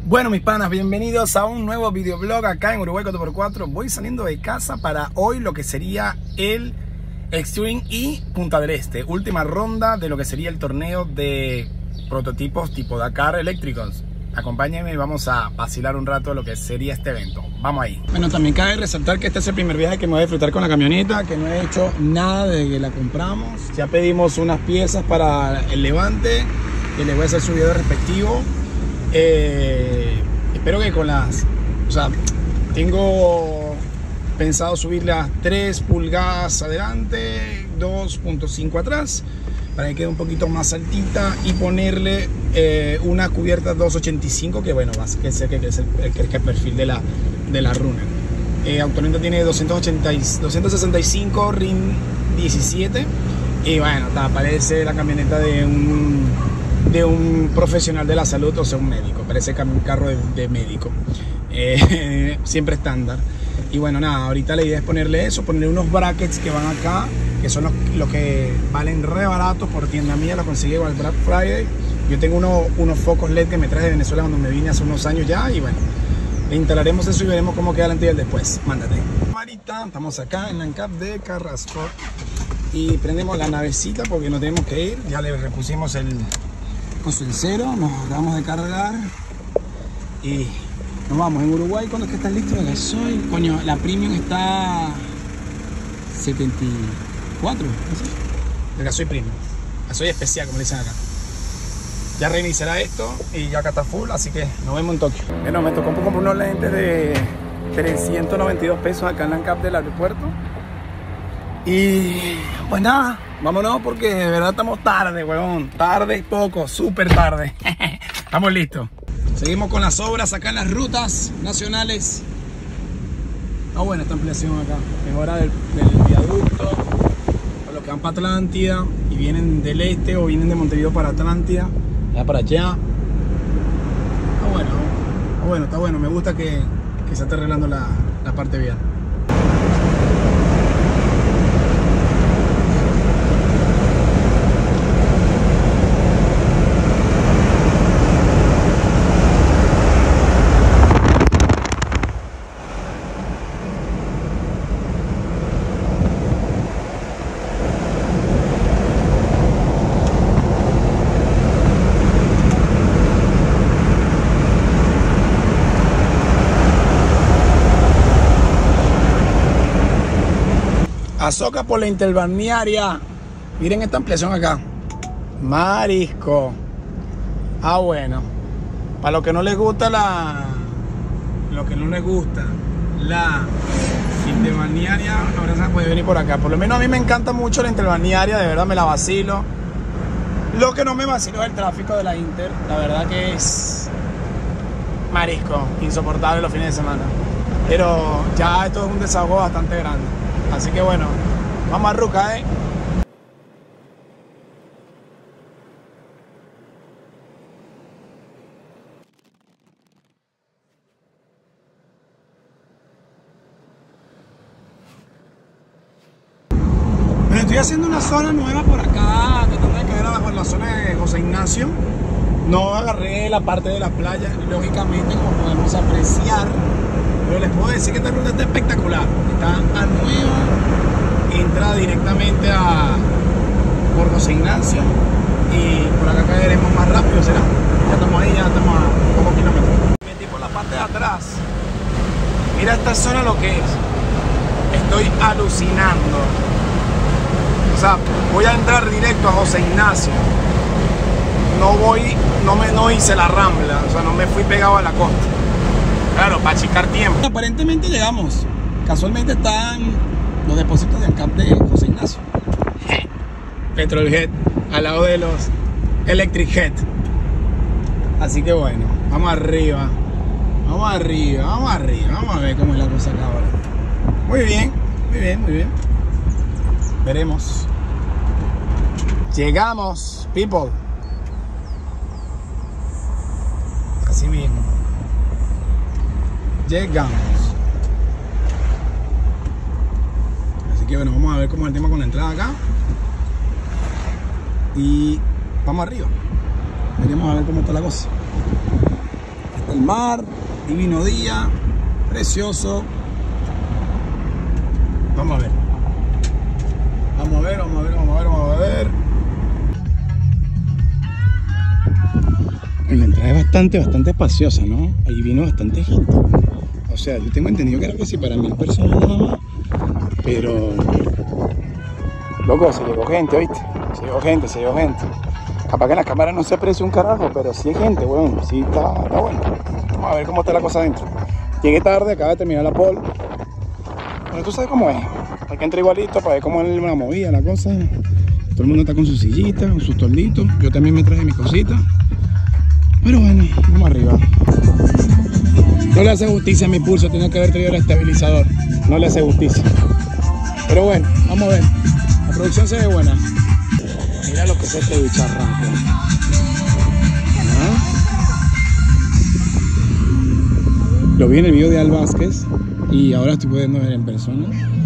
Bueno, mis panas, bienvenidos a un nuevo videoblog acá en Uruguay 4x4. Voy saliendo de casa para hoy lo que sería el Extreme y Punta del Este, última ronda de lo que sería el torneo de prototipos tipo Dakar eléctricos. Acompáñenme y vamos a vacilar un rato lo que sería este evento. Vamos ahí. Bueno, también cabe resaltar que este es el primer viaje que me voy a disfrutar con la camioneta, que no he hecho nada desde que la compramos. Ya pedimos unas piezas para el levante, que les voy a hacer su video respectivo. Espero que con las, tengo pensado subir las 3 pulgadas adelante, 2.5 atrás, para que quede un poquito más altita, y ponerle una cubierta 285, que bueno, que es el perfil de la Runner. Actualmente tiene 265 RIN 17 y bueno, parece la camioneta de un profesional de la salud, o sea, un médico. Parece un carro de médico, siempre estándar. Y bueno, nada, ahorita la idea es ponerle eso, ponerle unos brackets que van acá, que son los que valen re baratos por tienda mía, los conseguí igual Black Friday. Yo tengo unos focos LED que me traje de Venezuela cuando me vine hace unos años ya, y bueno, le instalaremos eso y veremos cómo queda el antes y el después. Mándate. Marita, estamos acá en la ANCAP de Carrasco y prendemos la navecita porque nos tenemos que ir. Ya le repusimos el cero, nos acabamos de cargar y nos vamos. En Uruguay, ¿cuándo es que está listo el gasoil? Coño, la Premium está 74, no sé. El gasoil Premium, gasoil especial, como le dicen acá. Ya reiniciará esto y ya acá está full, así que nos vemos en Tokio. Bueno, me tocó comprar unos lentes de 392 pesos acá en la ANCAP del aeropuerto. Y pues nada, vámonos porque de verdad estamos tarde, huevón. Tarde y poco, súper tarde. Estamos listos. Seguimos con las obras acá en las rutas nacionales. Está buena esta ampliación acá. Mejora del viaducto. Para los que van para Atlántida y vienen del este o vienen de Montevideo para Atlántida. Ya para allá. Está bueno. Me gusta que se esté arreglando la parte vial. Azoka por la interbalnearia. Miren esta ampliación acá. Marisco. Bueno. Para los que no les gusta la interbalnearia, ahora se puede venir por acá. Por lo menos a mí me encanta mucho la interbalnearia, de verdad me la vacilo. Lo que no me vacilo es el tráfico de la Inter. La verdad que es marisco, insoportable los fines de semana. Pero ya esto es un desahogo bastante grande. Así que bueno, vamos a ruca, Bueno, estoy haciendo una zona nueva por acá, tratando de caer abajo en la zona de José Ignacio. No agarré la parte de las playas, lógicamente, como podemos apreciar. Pero les puedo decir que esta ruta está espectacular. Está a nueva, entra directamente por José Ignacio y por acá caeremos más rápido, ¿será? Ya estamos ahí, ya estamos a pocos kilómetros. Me metí por la parte de atrás. Mira esta zona lo que es. Estoy alucinando. O sea, voy a entrar directo a José Ignacio. No hice la Rambla, o sea, no me fui pegado a la costa. Claro, para achicar tiempo. Aparentemente llegamos. Casualmente están los depósitos de ANCAP de José Ignacio. Petrolhead, al lado de los Electric Head. Así que bueno, vamos arriba. Vamos a ver cómo es la cosa acá ahora. Muy bien. Veremos. Llegamos, people. Así mismo. Llegamos. Así que bueno, vamos a ver cómo es el tema con la entrada acá. Y vamos arriba. Veremos a ver cómo está la cosa. Está el mar, divino día, precioso. Vamos a ver. Vamos a ver, vamos a ver, vamos a ver, vamos a ver. La entrada es bastante espaciosa, ¿no? Ahí vino bastante gente. O sea, yo tengo entendido que era que sí para 1000 personas nada más. Pero... loco, se llegó gente, ¿oíste? Se llegó gente, se llegó gente. Capaz que en la cámara no se aprecia un carajo, pero sí hay gente, bueno, sí está bueno. Vamos a ver cómo está la cosa adentro. Llegué tarde, acaba de terminar la pole. Bueno, tú sabes cómo es. Hay que entrar igualito para ver cómo es la movida, la cosa. Todo el mundo está con sus sillitas, con sus torditos. Yo también me traje mis cositas. Pero bueno, vamos arriba. No le hace justicia a mi pulso, tenía que haber traído el estabilizador. No le hace justicia. Pero bueno, vamos a ver. La producción se ve buena. Mira lo que es este bicharraco. Lo vi en el video de Al Vázquez y ahora estoy pudiendo ver en persona.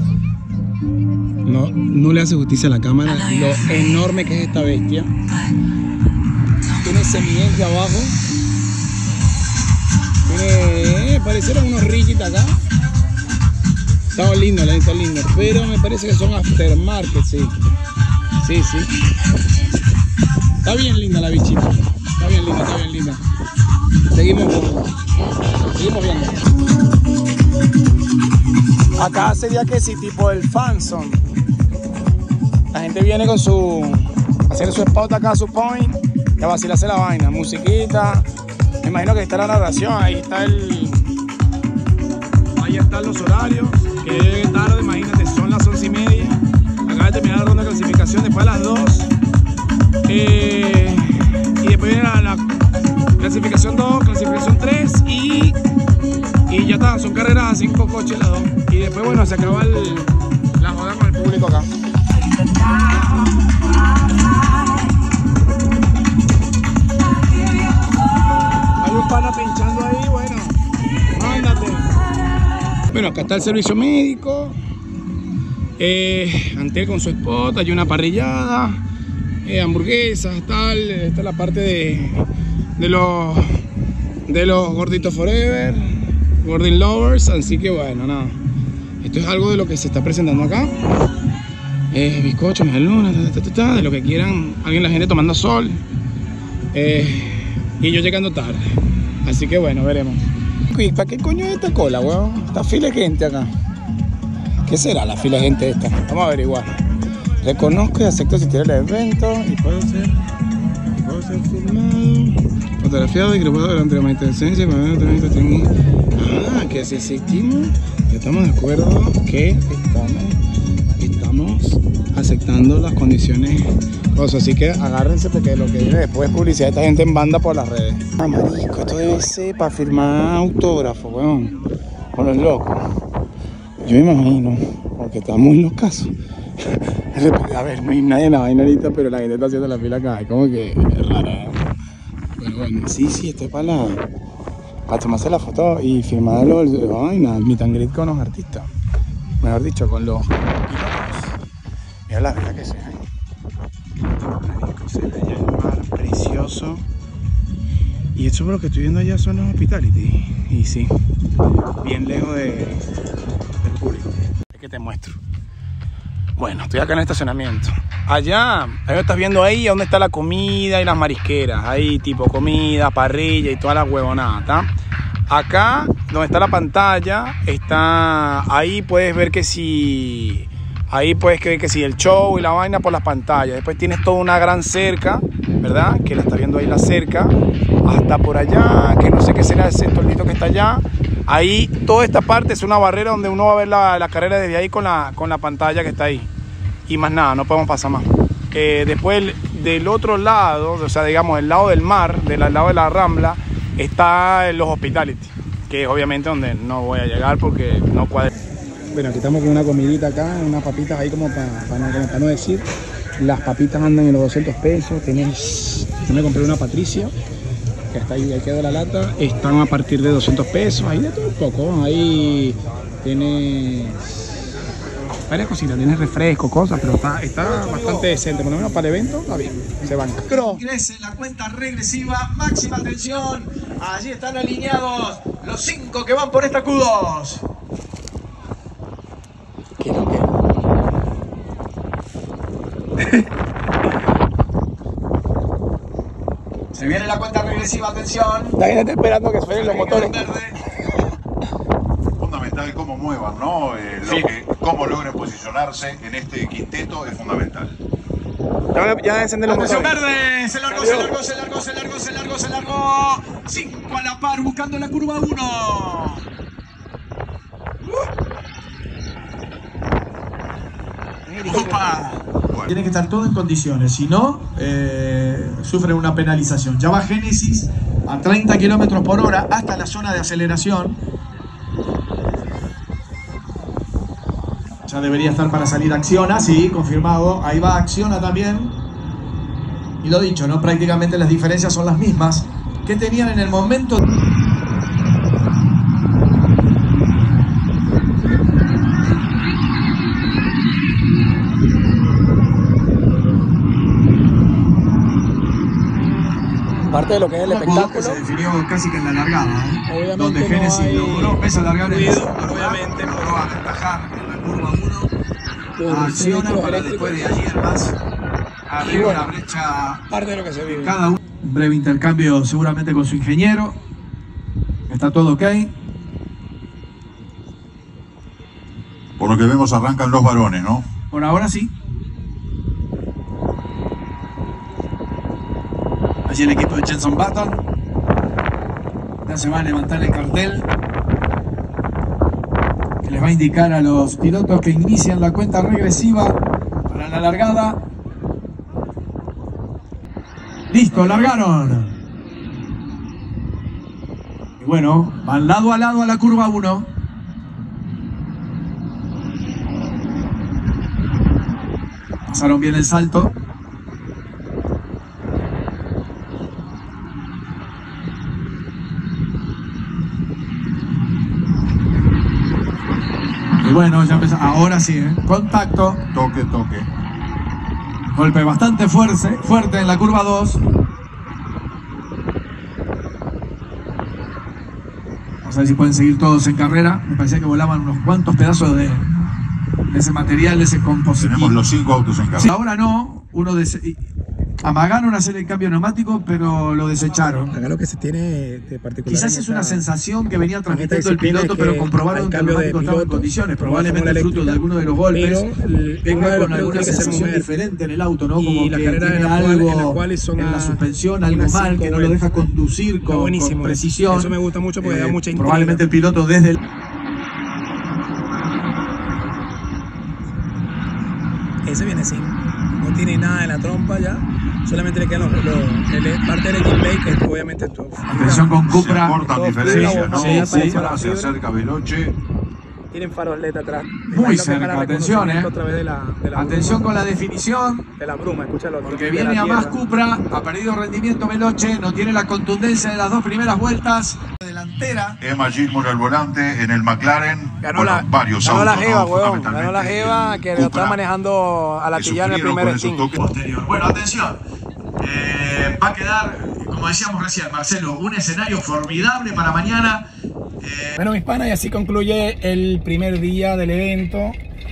No le hace justicia a la cámara lo enorme que es esta bestia. Tiene semieje abajo. Tiene... parecieron unos riquitas acá. Está lindo, la está lindo. Pero me parece que son aftermarket, sí. Sí. Está bien linda la bichita. Está bien linda, está bien linda. Seguimos viendo. Acá sería que sí, tipo el fanzone. La gente viene con su... hacer su spot acá, su point. Y a vacilarse la vaina. Musiquita. Me imagino que está la narración. Ahí está el... ahí están los horarios. Que tarde, imagínate, son las 11:30. Acaba de terminar la ronda de clasificación, después a las 2. Y después viene la clasificación 2, clasificación 3 y ya está, son carreras a 5 coches las 2. Y después, bueno, se acaba la joda con el público acá. Hay un pana pinchando ahí, bueno, mándate. Bueno, acá está el servicio médico. Antel con su spot, hay una parrillada, hamburguesas, tal. Esta es la parte de los gorditos forever, gordin lovers, así que bueno, nada. Esto es algo de lo que se está presentando acá. Bizcocho, melunas, de lo que quieran. La gente tomando sol. Y yo llegando tarde. Así que bueno, veremos. ¿Y para qué coño es esta cola, weón? Está fila de gente acá. ¿Qué será la fila de gente esta? Vamos a averiguar. Reconozco y acepto asistir al evento y puedo ser filmado, fotografiado y grabado durante la manifestación. Que si asistimos, ya estamos de acuerdo que estamos aceptando las condiciones. Así que agárrense porque lo que viene después es publicidad de esta gente en banda por las redes. Ah, marico, esto debe ser para firmar autógrafo, weón. Con los locos. Yo me imagino, porque estamos en los casos. A ver, no hay nadie en la vaina ahorita, pero la gente está haciendo la fila acá. Es como que es rara. Pero bueno, sí, esto es para tomarse la foto y firmar la vaina, el meet and greet con los artistas. Mejor dicho, con los pilotos. Mira la verdad que se ve. Se ve allá el mar precioso. Y esto por lo que estoy viendo allá son los hospitality. Y sí, bien lejos del público. Es que te muestro. Bueno, estoy acá en el estacionamiento. Allá, ahí estás viendo ahí donde está la comida y las marisqueras. Ahí tipo comida, parrilla y toda la huevonada, ¿está? Acá, donde está la pantalla, está... ahí puedes ver que si... ahí puedes ver que si el show y la vaina por las pantallas. Después tienes toda una gran cerca, ¿verdad? Que la está viendo ahí la cerca. Hasta por allá, que no sé qué será ese toldito que está allá. Ahí, toda esta parte es una barrera donde uno va a ver la carrera desde ahí con la pantalla que está ahí. Y más nada, no podemos pasar más. Después del otro lado, o sea, digamos, del lado del mar, del lado de la Rambla, está los hospitality, que es obviamente donde no voy a llegar porque no cuadra. Bueno, aquí estamos con una comidita acá, unas papitas ahí como para no decir. Las papitas andan en los 200 pesos. Yo me compré una Patricia, que está ahí quedó la lata. Están a partir de 200 pesos. Ahí de todo un poco. Ahí tienes varias cositas, tiene refresco, cosas, pero está bastante decente, por lo menos para el evento está bien, se banca. Ingrese la cuenta regresiva, máxima atención, allí están alineados los 5 que van por esta Q2. ¿Qué es lo que? Se viene la cuenta regresiva, atención. La gente está esperando que suenen los motores. Fundamental cómo muevan, ¿no? Cómo logren posicionarse en este quinteto es fundamental. Ya encender los Atención motores. verde, se largó. 5 a la par, buscando la curva 1. Opa. Tiene que estar todo en condiciones, si no, sufre una penalización. Ya va Génesis a 30 km por hora hasta la zona de aceleración. Ya debería estar para salir Acciona, sí, confirmado. Ahí va Acciona también. Y lo dicho, ¿no? Prácticamente las diferencias son las mismas que tenían en el momento. Parte de lo que es el espectáculo. Se definió casi que en la largada, Obviamente donde no Génesis hay logró esa largada en el ruido, segundo lugar, obviamente, logró aventajar en la curva 1. Acciona para eléctrico. después de allí el más abrir Y bueno, una brecha parte de lo que se vive. cada uno. Un breve intercambio seguramente con su ingeniero. Está todo ok. Por lo que vemos arrancan los varones, ¿no? Por ahora sí. Allí el equipo de Jenson Button. Ya se va a levantar el cartel que les va a indicar a los pilotos que inician la cuenta regresiva para la largada. Listo, largaron. Y bueno, van lado a lado a la curva 1. Pasaron bien el salto. Y bueno, ya empezó. Ahora sí, contacto. Toque. Golpe bastante fuerte en la curva 2. Vamos a ver si pueden seguir todos en carrera. Me parecía que volaban unos cuantos pedazos de ese material, de ese composite. Tenemos los 5 autos en Sí, carrera. ahora no. Amagaron hacer el cambio neumático, pero lo desecharon. Acá lo que se tiene de particular. Quizás es una sensación que venía transmitiendo el disciplina piloto, es que pero comprobaron al que el cambio de neumático estaba en piloto, condiciones. como la Probablemente fórmula fruto de eléctrica, alguno de los golpes. pero uno de Venga los con alguna pilotos que se sensación mueve. diferente en el auto, ¿no? Y Como las que carreras tiene en las algo cuales son en la a suspensión, algo unas mal, 5 que no lo vueltas. deja conducir Está con buenísimo. precisión. Eso me gusta mucho porque da mucha intriga. Probablemente el piloto desde el... Ese viene sin. No tiene nada en la trompa ya. Solamente le quedan parte del engine bay, que obviamente esto. Atención con Se Cupra. acortan diferencias, ¿no? Sí, sí. Cupra se acerca Veloce. Tienen faros LED atrás. Muy Están cerca, para atención, reconocimiento a través de la Atención bruma, con la definición. de la bruma, escúchalo. Porque de viene la a más tierra. Cupra, ha perdido rendimiento Veloce, no tiene la contundencia de las dos primeras vueltas. Delantera. Emma Gilmour al volante en el McLaren. Ganó varios ganó autos, la Jeva, ¿no? weón. Fundamentalmente Ganó la Jeva, que lo está manejando a la que Tillana en el sufrieron primer con esos stint. toques. Posterior. Bueno, atención. Va a quedar, como decíamos recién, Marcelo, un escenario formidable para mañana. Bueno, mis panas, y así concluye el primer día del evento.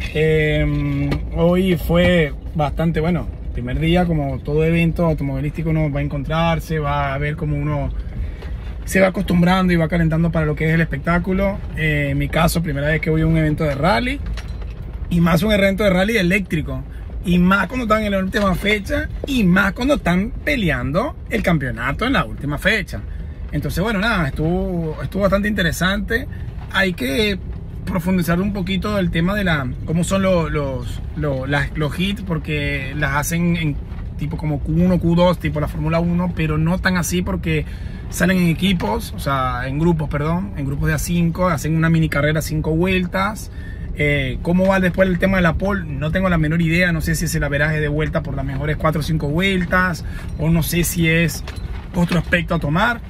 Hoy fue bastante bueno. Primer día, como todo evento automovilístico, uno va a encontrarse, va a ver cómo uno se va acostumbrando y va calentando para lo que es el espectáculo. En mi caso, primera vez que voy a un evento de rally, y más un evento de rally eléctrico, y más cuando están en la última fecha, y más cuando están peleando el campeonato en la última fecha. Entonces, bueno, nada, estuvo bastante interesante. Hay que profundizar un poquito el tema de cómo son los hits, porque las hacen en tipo como Q1, Q2, tipo la Fórmula 1, pero no tan así porque salen en equipos, o sea, en grupos, perdón, en grupos de A5, hacen una mini carrera 5 vueltas. ¿Cómo va después el tema de la pole? No tengo la menor idea, no sé si es el averaje de vuelta por las mejores 4 o 5 vueltas, o no sé si es otro aspecto a tomar.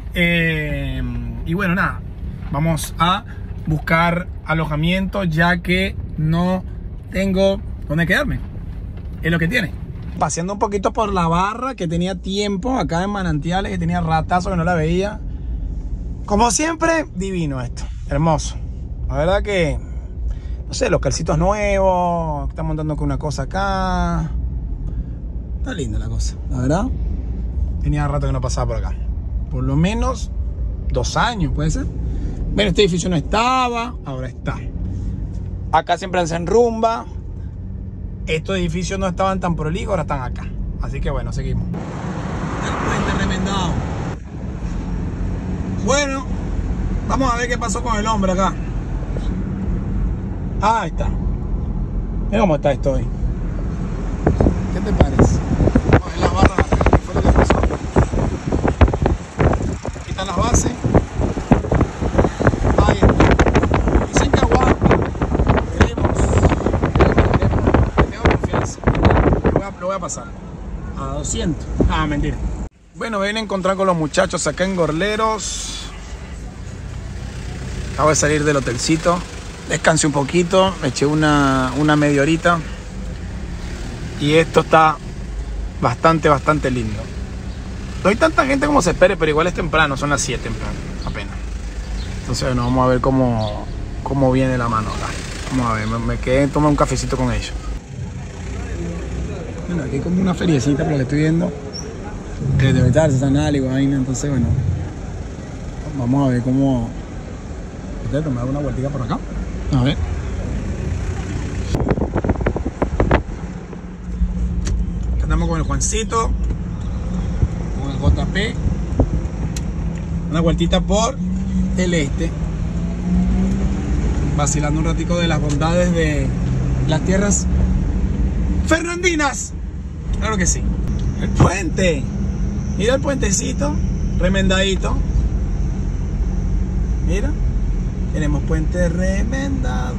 Y bueno, nada, vamos a buscar alojamiento, ya que no tengo donde quedarme. Es lo que tiene. Paseando un poquito por la barra, que tenía tiempo acá en Manantiales, que tenía ratazo que no la veía. Como siempre, divino esto, hermoso. La verdad que, no sé, los calcitos nuevos, están montando con una cosa acá. Está linda la cosa, la verdad. Tenía rato que no pasaba por acá. Por lo menos 2 años, puede ser. Bueno, este edificio no estaba, ahora está. Acá siempre se enrumba. Estos edificios no estaban tan prolijos, ahora están acá. Así que bueno, seguimos. El puente remendado. Bueno, vamos a ver qué pasó con el hombre acá. Ah, ahí está. Mira cómo está esto hoy. ¿Qué te parece? Vamos a ver las barras acá. ¿Qué fue lo que pasó? Aquí están las bases. Ahí está. Dicen que aguanta. Veremos. Tengo confianza. Lo voy a pasar. A 200. Ah, mentira. Bueno, me vine a encontrar con los muchachos acá en Gorleros. Acabo de salir del hotelcito. Descansé un poquito, me eché una media horita. Y esto está bastante lindo. No hay tanta gente como se espere, pero igual es temprano, son las 7 temprano, apenas. Entonces bueno, vamos a ver cómo viene la mano acá. Vamos a ver, me quedé a tomar un cafecito con ellos. Bueno, aquí hay como una feriecita por lo que estoy viendo. Que debe estar artesanal y vaina, entonces bueno. Vamos a ver cómo... Voy a tomar una vueltita por acá. A ver. Andamos con el Juancito, con el JP. Una vueltita por el este. Vacilando un ratico de las bondades de las tierras fernandinas. Claro que sí. El puente. Mira el puentecito, remendadito. Mira. Tenemos puente remendado.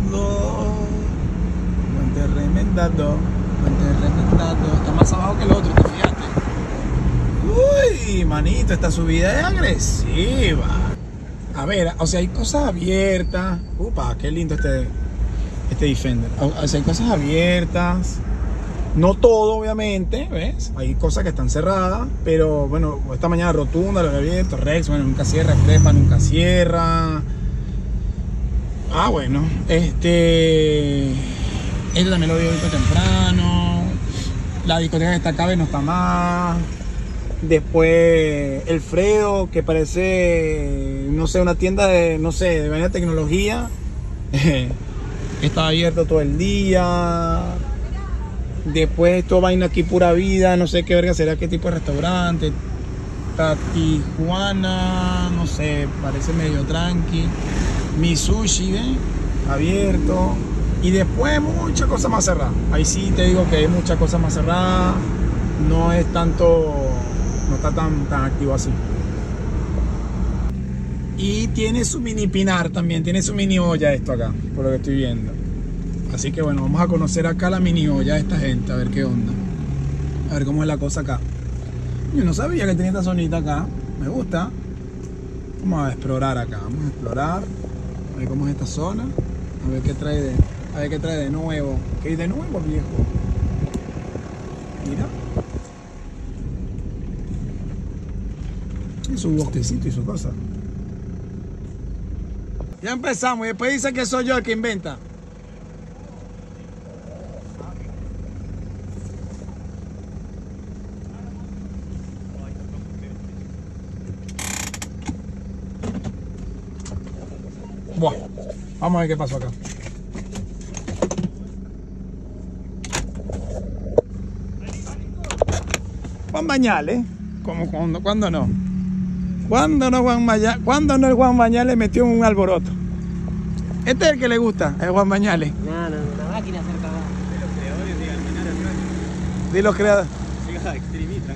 Puente remendado. Puente remendado. Está más abajo que el otro, ¿te fijaste? Uy, manito, esta subida es agresiva. A ver, o sea, hay cosas abiertas. Upa, qué lindo este Defender. O sea, hay cosas abiertas. No todo, obviamente, ¿ves? Hay cosas que están cerradas, pero bueno, esta mañana rotunda, lo he abierto, Rex, bueno, nunca cierra, Crepa nunca cierra. Ah, bueno, este también lo vi ahorita temprano. La discoteca que está acá no está más. Después el Fredo, que parece, no sé, una tienda de, no sé, de vaina de tecnología. Está abierto todo el día. Después esto vaina aquí pura vida, no sé qué verga será, qué tipo de restaurante. Tijuana, no sé, parece medio tranqui. Mi sushi, ¿ven? Abierto. Y después muchas cosas más cerradas. Ahí sí te digo que hay muchas cosas más cerradas. No es tanto, no está tan activo así. Y tiene su mini pinar también, tiene su mini olla esto acá, por lo que estoy viendo. Así que bueno, vamos a conocer acá la mini olla de esta gente, a ver qué onda. A ver cómo es la cosa acá. Yo no sabía que tenía esta zonita acá, me gusta. Vamos a explorar acá, vamos a explorar. A ver cómo es esta zona. A ver qué trae de nuevo. ¿Qué hay de nuevo, viejo? Mira. Y su bosquecito y su cosa. Ya empezamos y después dice que soy yo el que inventa. Buah. Vamos a ver qué pasó acá. Juan Bañales, como cuando no. ¿Cuándo no el Juan Bañales metió un alboroto? Este es el que le gusta, el Juan Bañales. No, la máquina cerca va. De los creadores de Almanar atrás. De los creadores. Llega extremista.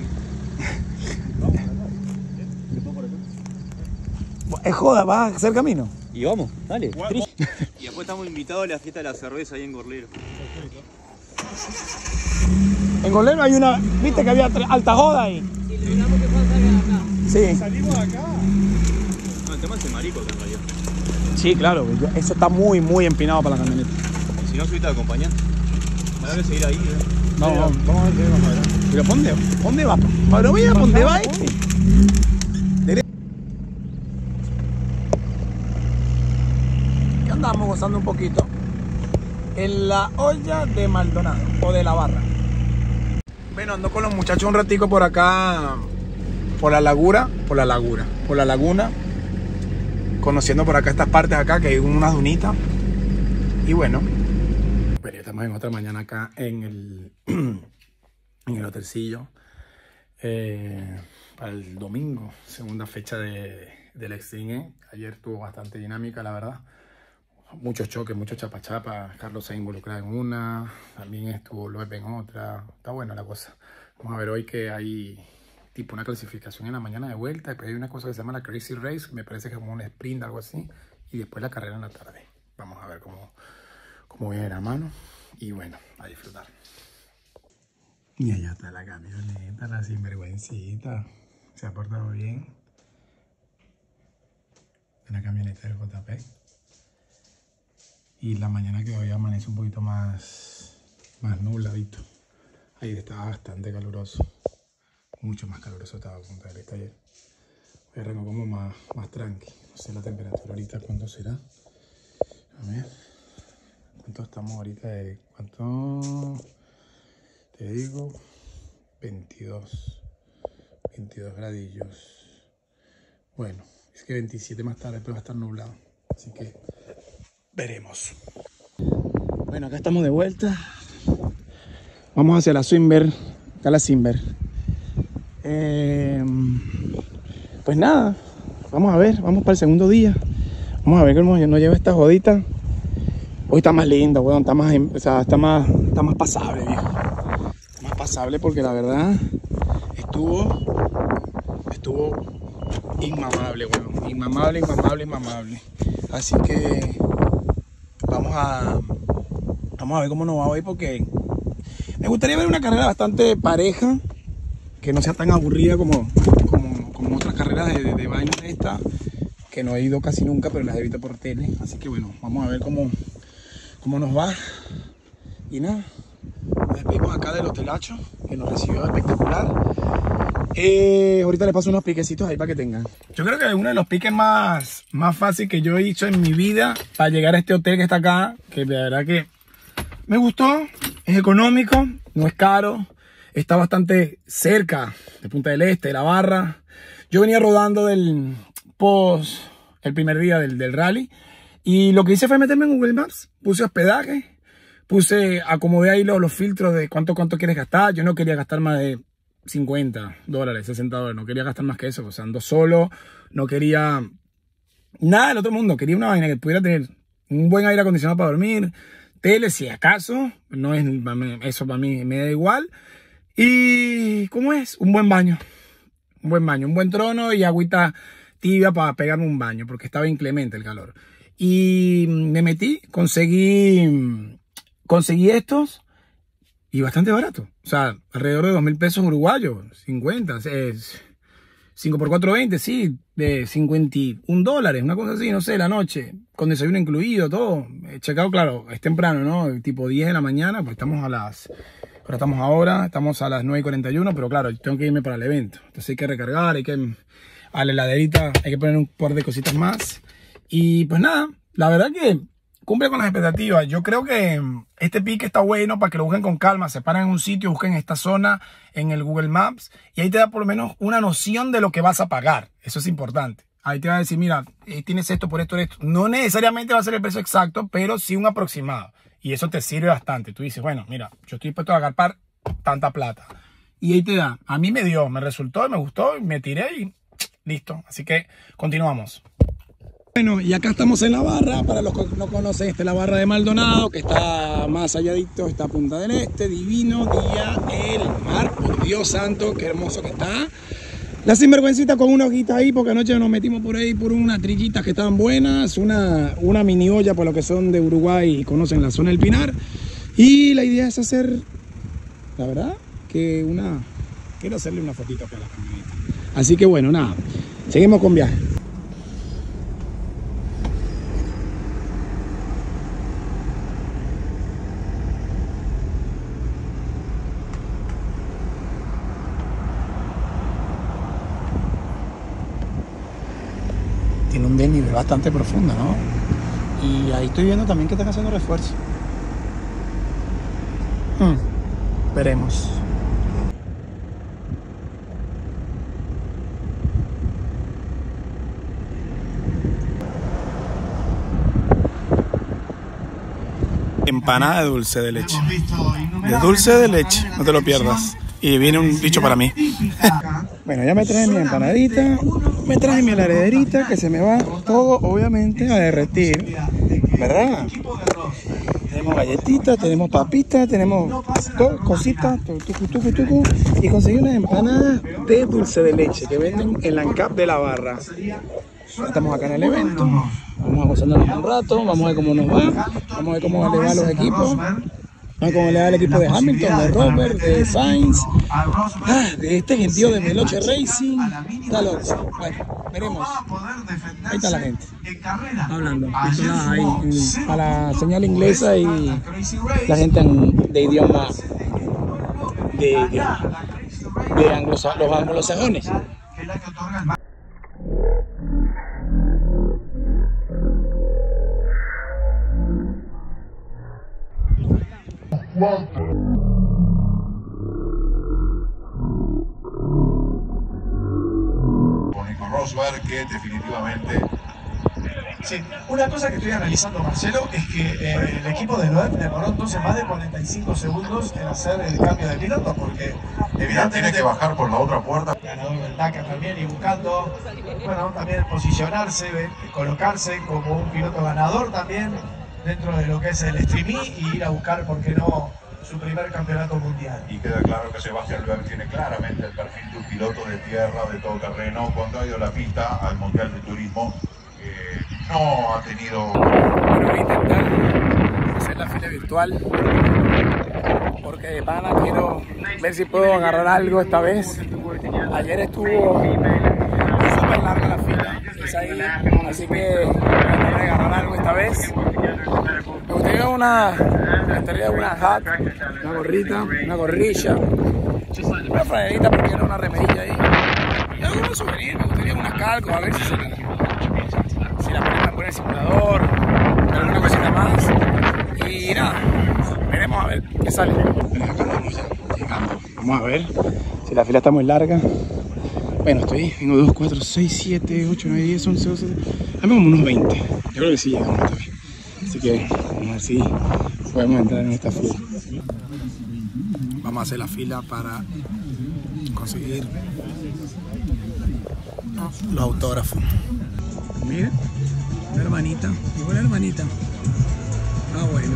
Es joda, ¿vas a hacer camino? Y vamos, dale. Y después estamos invitados a la fiesta de la cerveza ahí en Gorlero. En Gorlero hay una, viste que había alta joda ahí. Sí, logramos que Juan salga de acá. Sí. Salimos de acá. No, el tema es el marico acá en realidad. Sí, claro, eso está muy empinado para la camioneta. Si no, subiste a acompañar. Habrá que seguir ahí, Vamos a ver qué vamos a ver. Pero ¿dónde va? Pero mira, ¿dónde va este? ¿Qué andamos gozando un poquito? En la olla de Maldonado, o de la barra. Bueno, ando con los muchachos un ratico por acá, por la laguna, conociendo por acá estas partes acá, que hay unas dunitas. Y bueno, ya estamos en otra mañana acá en el hotelcillo. Para el domingo, segunda fecha del Extreme. Ayer estuvo bastante dinámica, la verdad. Muchos choques, muchos chapa-chapa. Carlos se ha involucrado en una, también estuvo Loeb en otra. Está buena la cosa. Vamos a ver hoy que hay tipo una clasificación en la mañana de vuelta. Después hay una cosa que se llama la Crazy Race, me parece que es como un sprint, algo así. Y después la carrera en la tarde. Vamos a ver cómo viene la mano. Y bueno, a disfrutar. Y allá está la camioneta, la sinvergüencita. Se ha portado bien. La camioneta del JP. Y la mañana que hoy amanece un poquito más nubladito. Ayer estaba bastante caluroso. Mucho más caluroso estaba Punta del Este ayer. Hoy arrancó como más tranqui. No sé la temperatura ahorita cuánto será. A ver. ¿Cuánto estamos ahorita? ¿Cuánto? Te digo. 22 gradillos. Bueno, es que 27 más tarde, pero va a estar nublado. Así que veremos. Bueno, acá estamos de vuelta. Vamos hacia la Swimber. Acá la Swimber. Pues nada, vamos a ver, vamos para el segundo día. Vamos a ver cómo nos lleva esta jodita. Hoy está más lindo, weón, está más pasable, viejo. Más pasable porque la verdad estuvo inmamable, weón. Inmamable. Así que vamos a ver cómo nos va hoy, porque me gustaría ver una carrera bastante pareja, que no sea tan aburrida como otras carreras de baño de esta, que no he ido casi nunca, pero las he visto por tele. Así que bueno, vamos a ver cómo nos va. Y nada, nos despedimos acá del hotelacho, que nos recibió espectacular. Ahorita les paso unos piquecitos ahí para que tengan. Yo creo que uno de los piques más fácil que yo he hecho en mi vida para llegar a este hotel que está acá, que de verdad que me gustó, es económico, no es caro, está bastante cerca de Punta del Este, de la barra. Yo venía rodando el primer día del rally, y lo que hice fue meterme en Google Maps, puse hospedaje, acomodé ahí los filtros de cuánto quieres gastar. Yo no quería gastar más de $50, $60, no quería gastar más que eso, o sea, ando solo, no quería nada del otro mundo, quería una vaina que pudiera tener un buen aire acondicionado para dormir, tele si acaso, no es eso, para mí me da igual, y ¿cómo es? Un buen baño, un buen trono y agüita tibia para pegarme un baño, porque estaba inclemente el calor. Y me metí, conseguí estos, y bastante barato. O sea, alrededor de 2.000 pesos uruguayos, 50, 5 por 4, 20, sí, de $51, una cosa así, no sé, la noche, con desayuno incluido, todo. He checado, claro, es temprano, ¿no? Tipo 10 de la mañana, pues estamos a las 9:41, pero claro, tengo que irme para el evento. Entonces hay que recargar, a la heladerita hay que poner un par de cositas más. Y pues nada, la verdad que cumple con las expectativas. Yo creo que este pique está bueno para que lo busquen con calma. Se paran en un sitio, busquen esta zona en el Google Maps y ahí te da por lo menos una noción de lo que vas a pagar. Eso es importante. Ahí te va a decir, mira, tienes esto por esto. No necesariamente va a ser el precio exacto, pero sí un aproximado. Y eso te sirve bastante. Tú dices, bueno, mira, yo estoy dispuesto a agarrar tanta plata. Y ahí te da. A mí me resultó, me gustó, me tiré y listo. Así que continuamos. Bueno, y acá estamos en la barra, para los que no conocen, esta es la barra de Maldonado, que está más alladito, está Punta del Este, divino día, el mar, por Dios santo, qué hermoso que está. La sinvergüencita con una hojita ahí, porque anoche nos metimos por ahí por unas trillitas que estaban buenas, una mini olla por los que son de Uruguay y conocen la zona del Pinar. Y la idea es hacer, la verdad, que quiero hacerle una fotito para la camioneta. Así que bueno, nada, seguimos con viaje. bastante profunda, ¿no? Y ahí estoy viendo también que están haciendo refuerzo. Veremos. Empanada de dulce de leche. De dulce de leche, no te lo pierdas. Y viene un bicho para mí. Bueno, ya me traje mi empanadita, me traje mi herederita, que se me va todo obviamente a derretir, ¿verdad? Tenemos galletitas, tenemos papitas, tenemos cositas, tucu, y conseguí unas empanadas de dulce de leche que venden en la ANCAP de la Barra. Estamos acá en el evento, vamos a gozarnos un rato, vamos a ver cómo nos va, vamos a ver cómo le va a los equipos. No, como le da el equipo de Hamilton, de Robert, de Sainz, de este gentío de Veloce Racing. Está loco. Bueno, veremos. Ahí está la gente hablando. Ahí, a la señal inglesa y la gente de idioma de los anglosajones. Con Nico Rosberg, que definitivamente... Sí, una cosa que estoy analizando, Marcelo, es que el equipo de Loeb demoró entonces más de 45 segundos en hacer el cambio de piloto, porque evidentemente tiene que bajar por la otra puerta. Ganador del Dakar también, y buscando, bueno, también posicionarse, colocarse como un piloto ganador también dentro de lo que es el streaming y ir a buscar, ¿por qué no?, su primer campeonato mundial. Y queda claro que Sebastián Loeb tiene claramente el perfil de un piloto de tierra, de todo terreno. Cuando ha ido a la pista al Mundial de Turismo, no ha tenido... Bueno, voy a intentar hacer la fila virtual porque de pana quiero ver si puedo agarrar algo esta vez. Ayer estuvo súper larga la fila, así que voy a tratar de agarrar algo esta vez. Me gustaría una hat, una gorrita, una gorrilla, una franerita porque era una remerilla ahí. Y algunos souvenirs, me gustaría una calco, a ver si la me pone el simulador, alguna cosita más. Y nada, veremos a ver qué sale. Vamos a ver si la fila está muy larga. Bueno, tengo 2, 4, 6, 7, 8, 9, 10, 11, 12. Hay como unos 20. Yo creo que sí llegamos esta vez. Así que vamos a ver si podemos entrar en esta fila. Vamos a hacer la fila para conseguir los autógrafos. Mira, una hermanita, igual hermanita. Ah, bueno.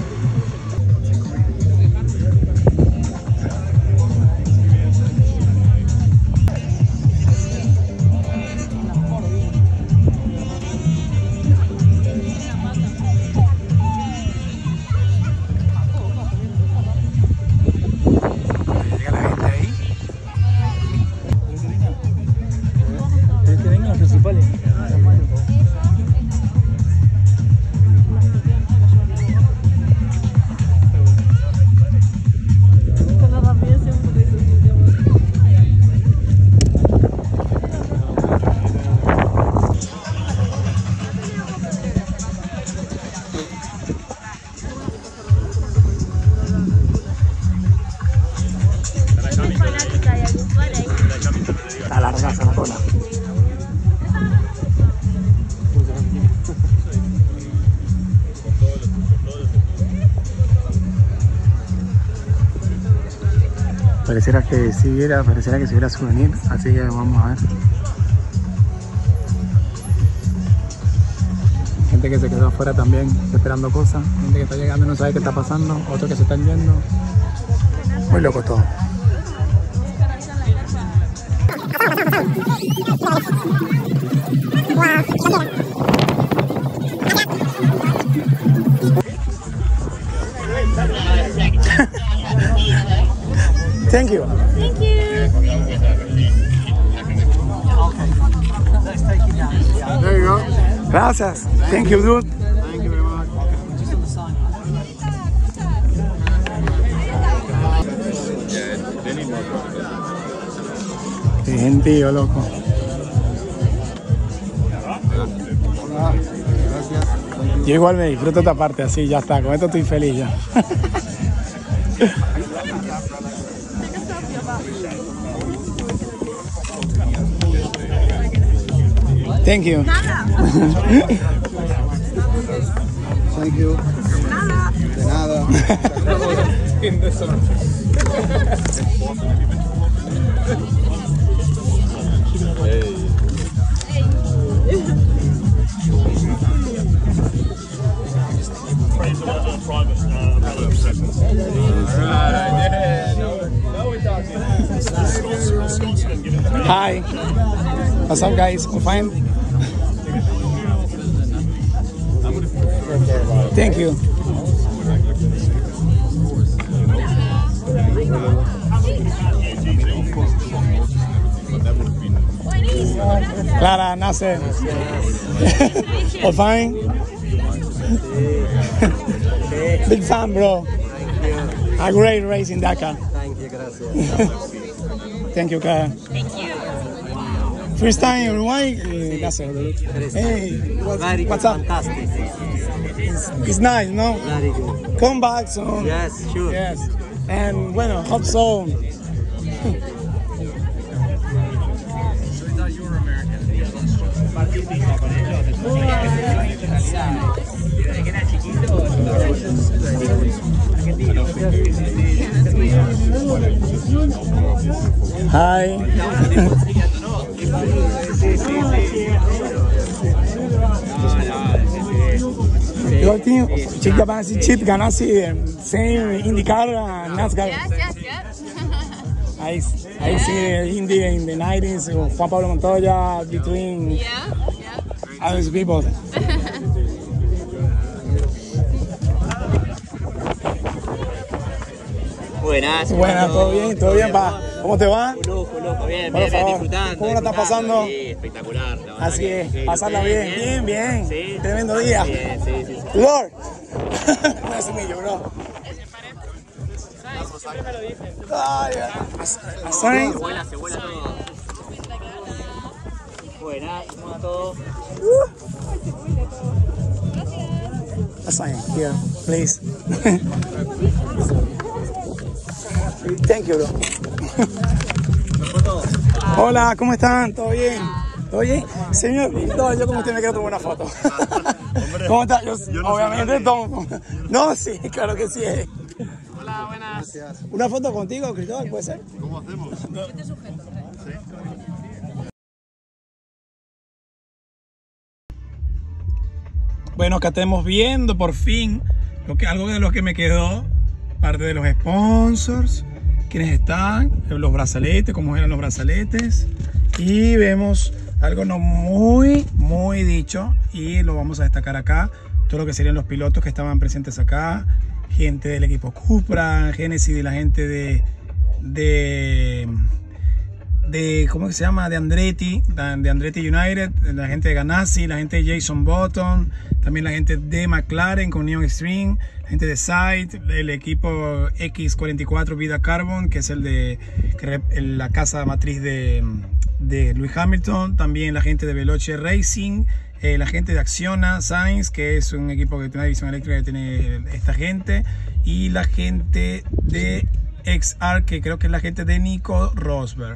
Está larga esa la cola. Pareciera que se viera souvenir, así que vamos a ver. Gente que se quedó afuera también esperando cosas, gente que está llegando y no sabe qué está pasando, otros que se están yendo. Muy loco todo. Thank you. Thank you. There you go. Gracias. Thank you, dude. Thank you very much. Qué gentío, loco. Yo igual me disfruto esta parte, así, ya está, con esto estoy feliz ya. Thank you. Thank you. De nada. Hi. What's up, guys? All fine? Thank you. Clara, Nasser. All fine? Big fan, bro. A great race in Dakar. Thank you, gracias. Thank you, Clara. Thank you. First time in Uruguay, Nasser. Hey, Very what's up? fantastic. It's nice, no? Very good. Come back soon. Yes, sure. Yes. And bueno, hope so. Hi. Your team, check the balance sheet, Ganassi, same IndyCar, NASCAR. Yes. I see Indy in the 90s, Juan Pablo Montoya, between Yeah. all these people. Buenas. Buena, todo bien, pa. ¿Cómo te va? Lujo, bien, Por favor. disfrutando. ¿Cómo la estás pasando? Sí, espectacular. la verdad Así es, que pasarla ustedes bien. Sí. Tremendo día. Bien, sí. Lord. Nice to meet you, bro. Ay, Asai. Se vuela todo. Buenas, ¿cómo va todo? Asai, here, please. Thank you, bro. Hola, ¿cómo están? ¿Todo bien? ¿Todo bien? Señor, no, yo como usted me quiero tomar una foto. ¿Cómo está? Yo obviamente tomo. No, sí, claro que sí. Hola, buenas. ¿Una foto contigo, Cristóbal, puede ser? ¿Cómo hacemos? Yo te sujeto. Bueno, acá estamos viendo por fin algo de lo que me quedó, parte de los sponsors, quienes están, los brazaletes, cómo eran los brazaletes, y vemos algo no muy dicho y lo vamos a destacar acá, todo lo que serían los pilotos que estaban presentes acá, gente del equipo Cupra, Genesis, de la gente de ¿cómo que se llama? De Andretti United, la gente de Ganassi, la gente de Jason Button, también la gente de McLaren con Neon Extreme, la gente de Sight, el equipo X44 Vida Carbon, que es la casa matriz de Lewis Hamilton, también la gente de Veloce Racing, la gente de Acciona Sainz, que es un equipo que tiene una división eléctrica que tiene esta gente, y la gente de XR, que creo que es la gente de Nico Rosberg.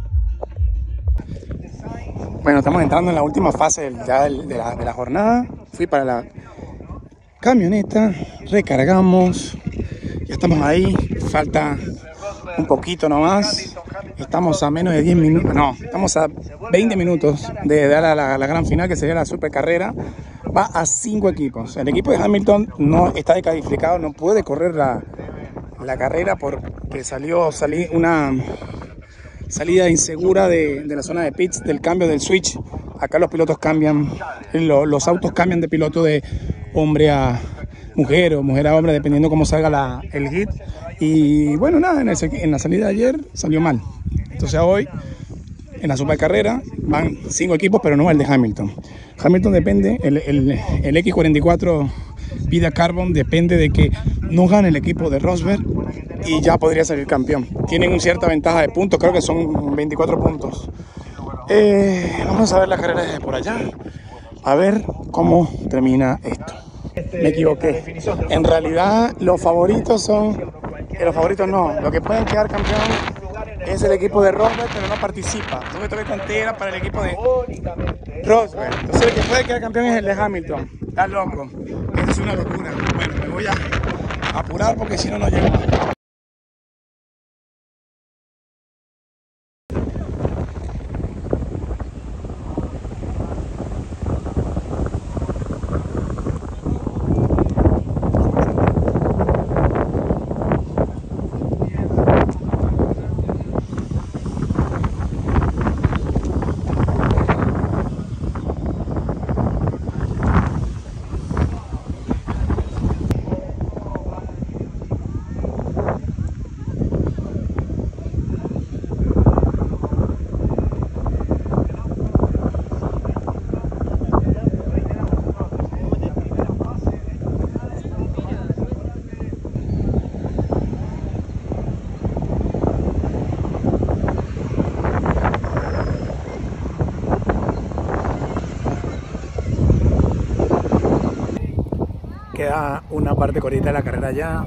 Bueno, estamos entrando en la última fase de la jornada. Fui para la camioneta, recargamos, ya estamos ahí, falta un poquito nomás. Estamos a menos de 10 minutos, no, estamos a 20 minutos de dar a la gran final, que sería la super carrera. Va a 5 equipos. El equipo de Hamilton no está descalificado, no puede correr la carrera porque salió una salida insegura de la zona de pits, del cambio del switch. Acá los pilotos cambian, los autos cambian de piloto de hombre a mujer o mujer a hombre, dependiendo cómo salga el hit. Y bueno, nada, en la salida de ayer salió mal. Entonces hoy, en la supercarrera, van 5 equipos, pero no el de Hamilton. Hamilton depende, el X44 Vida Carbon depende de que no gane el equipo de Rosberg y ya podría salir campeón. Tienen una cierta ventaja de puntos, creo que son 24 puntos. Vamos a ver la carrera desde por allá. a ver cómo termina esto. Me equivoqué. En realidad los favoritos son... los favoritos no. Lo que pueden quedar campeón es el equipo de Rosberg, pero no participa. Entonces esto que conté era para el equipo de Rosberg. Entonces el que puede quedar campeón es el de Hamilton. Está loco. Esto es una locura. Bueno, me voy a apurar porque si no, no llego. Queda una parte cortita de la carrera ya.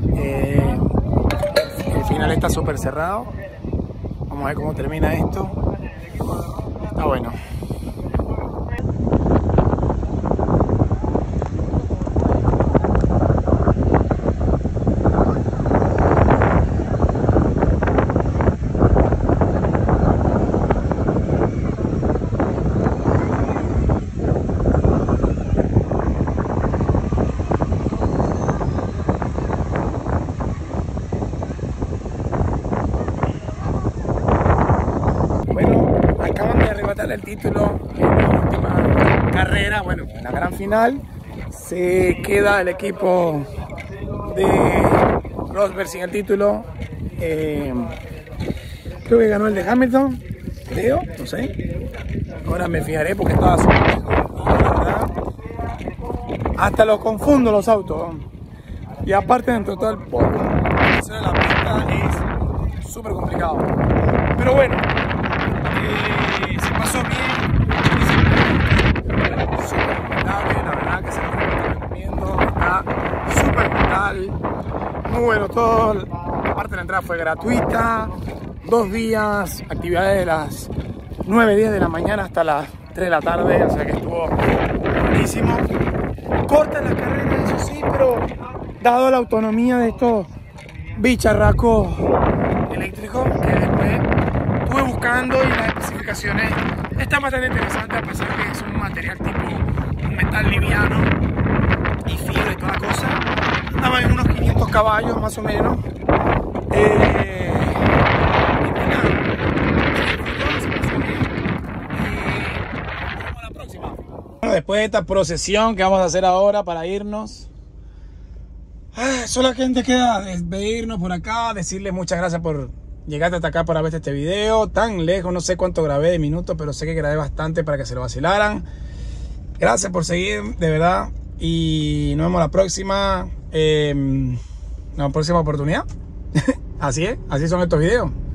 El final está súper cerrado. Vamos a ver cómo termina esto. Está bueno. El título en la última carrera, bueno, en la gran final se queda el equipo de Rosberg sin el título. Creo que ganó el de Hamilton, creo, no sé, ahora me fijaré porque estaba súper lejos y la verdad hasta los confundo los autos, y aparte dentro de todo el polvo de la pista es súper complicado, pero bueno, se pasó bien, súper recomendable, la verdad que se lo recomiendo, está súper brutal, muy bueno todo, la parte de la entrada fue gratuita, 2 días, actividades de las 9-10 de la mañana hasta las 3 de la tarde, o sea que estuvo buenísimo, corta la carrera, eso sí, pero dado la autonomía de estos bicharracos eléctricos que después estuve buscando y las especificaciones están bastante interesantes, a pesar de que es un material tipo un metal liviano y fibra y toda la cosa. Andaba en unos 500 caballos más o menos. Bueno, después de esta procesión que vamos a hacer ahora para irnos, solamente queda despedirnos por acá, decirles muchas gracias por llegar hasta acá para ver este video tan lejos. No sé cuánto grabé de minutos, pero sé que grabé bastante para que se lo vacilaran. Gracias por seguir, de verdad, y nos vemos la próxima oportunidad. Así es, así son estos videos.